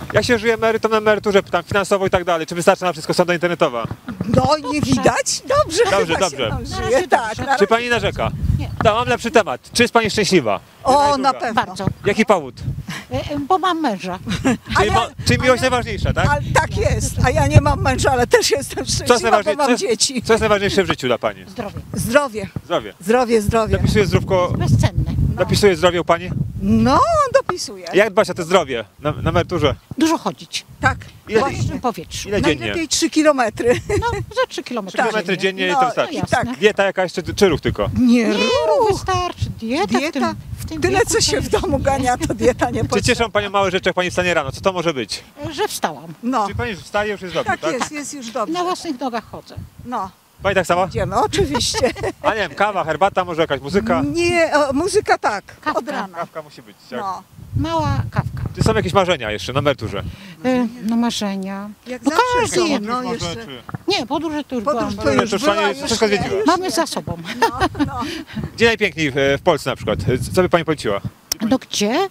Jak się żyje emerytom na emeryturze, tam finansowo i tak dalej? Czy wystarcza na wszystko strona internetowa? No nie widać? Dobrze, Dobrze, chyba dobrze. się nam żyje. Tak, na Czy pani narzeka? Nie. Tak, mam lepszy temat. Czy jest pani szczęśliwa? O, na pewno. Bardzo. Jaki powód? Bo mam męża. Czyli miłość najważniejsza, tak? Ale tak jest, a ja nie mam męża, ale też jestem szczęśliwa, bo mam dzieci. Co jest najważniejsze w życiu dla pani? Zdrowie. Zdrowie, Zdrowie. zdrowie, zdrowie. Dopisuje zdrówko, Bezcenne. dopisuje zdrowie u pani? No, dopisuję. Jak dbać o to zdrowie na emeryturze? Dużo chodzić. Tak, Ile, W świeżym powietrzu. ile dziennie? najlepiej 3 kilometry. No, za 3 km. 3 kilometry dziennie i No, to wystarczy. no jasne. Tak. Dieta jakaś czy ruch tylko? Nie, Nie, ruch. wystarczy. Dieta, Dieta? w tym Tyle, wieku co się to w domu gania, to dieta nie Czy potrzebna. cieszą panią małe rzeczy, jak pani wstanie rano? Co to może być? że wstałam. No, Czy pani już wstaje, już jest dobrze, tak tak? jest już dobrze. Na własnych nogach chodzę. No, Pani tak sama? idziemy, oczywiście. A nie wiem, kawa, herbata, może jakaś muzyka? Nie, muzyka tak, Kawka. od rana. Kawka musi być. Tak. No, Mała kawka. Czy są jakieś marzenia jeszcze na emeryturze? No marzenia. jak No zawsze każdy są, jest. no jeszcze. Nie, podróże to już Podróż byłam. to już To już była, pani już wszystko nie, zwiedziła. już Mamy nie. za sobą. No, no. Gdzie najpiękniej w Polsce na przykład? Co by pani poleciła? No gdzie?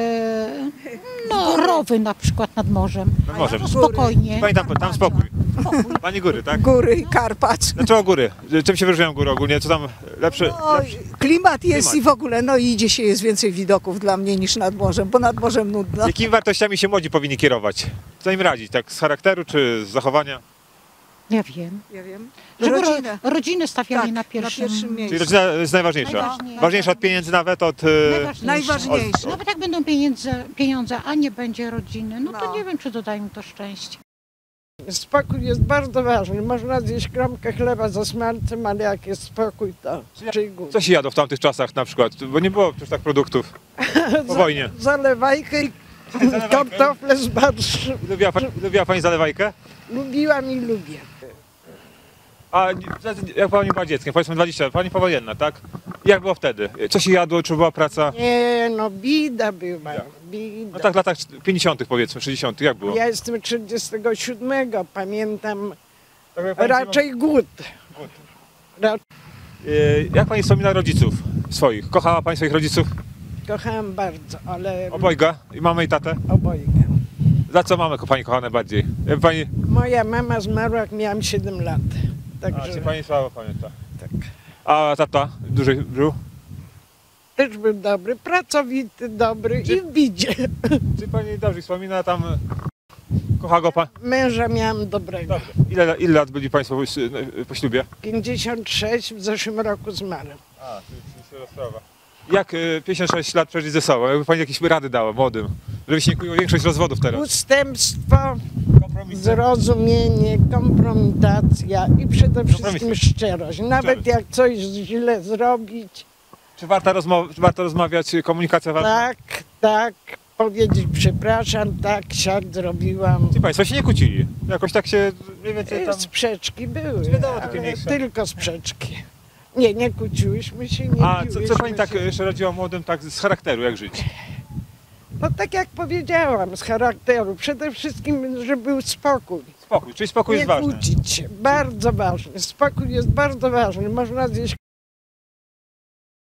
No rowy na przykład nad morzem. Nad morzem. Góry. Spokojnie. Pani tam spokój. Pani góry, tak? Góry i Karpacz. Dlaczego góry? Czym się wyróżniają góry ogólnie? Co tam lepsze? No, klimat jest Klimat. i w ogóle, no i idzie się, jest więcej widoków dla mnie niż nad morzem, bo nad morzem nudno. Jakimi wartościami się młodzi powinni kierować? Co im radzić? Tak z charakteru czy z zachowania? Ja wiem. Ja wiem. Żeby Rodzinę. rodziny stawiali Tak, na pierwszym, Czyli miejscu. rodzina jest najważniejsza. Najważniejsza. Ważniejsza od pieniędzy nawet, od... Najważniejsze. Nawet jak będą pieniądze, a nie będzie rodziny, no to No. nie wiem, czy dodają mi to szczęście. Spokój jest bardzo ważny. Można zjeść kromkę chleba ze smalcem, ale jak jest spokój, to raczej głód. Co się jadło w tamtych czasach na przykład? Bo nie było przecież tak produktów po wojnie. Zalewajkę i kartofle z barszczu. Lubiła pani zalewajkę? Lubiłam i lubię. A jak pani była dzieckiem, powiedzmy 20 pani powojenna, tak? Jak było wtedy? Co się jadło, czy była praca? Nie, no bida była, No bida. tak w latach 50 powiedzmy, 60 jak było? Ja jestem 37, pamiętam Tak, raczej głód. Jak pani wspomina rodziców swoich? Kochała pani swoich rodziców? Kochałam bardzo, ale Obojga? I mamę i tatę? obojga. Za co mamę pani kocha najbardziej? Jakby pani... Moja mama zmarła, jak miałam 7 lat. A, Także czy pani słabo pamięta? tak. A tata? Duży był? Też był dobry, pracowity, dobry i w bidzie. Czy pani dobrze wspomina tam... Kocha go pan? Męża miałam dobrego. Dobrze. Ile lat byli państwo po ślubie? 56, w zeszłym roku zmarł. A, czyli sprawa. Jak 56 lat przeżyć ze sobą? Jakby pani jakieś rady dała młodym, żeby się nie kłuło większość rozwodów teraz? Ustępstwo, zrozumienie, kompromitacja i przede wszystkim szczerość. Nawet jak coś źle zrobić, Czy warto rozmawiać, komunikacja ważna? tak, powiedzieć przepraszam, tak, siak zrobiłam. Ci państwo się nie kłócili? Jakoś tak się mniej więcej tam... Sprzeczki były, Wiadomo, takie ale mniejsze. tylko sprzeczki. Nie kłóciłyśmy się, nie A biłyśmy co pani tak się. jeszcze radziła młodym tak z charakteru, jak żyć? No tak jak powiedziałam, z charakteru. Przede wszystkim, żeby był spokój. Spokój, czyli spokój Nie jest ważny. kłócić się. Bardzo ważny. Spokój jest bardzo ważny. Można zjeść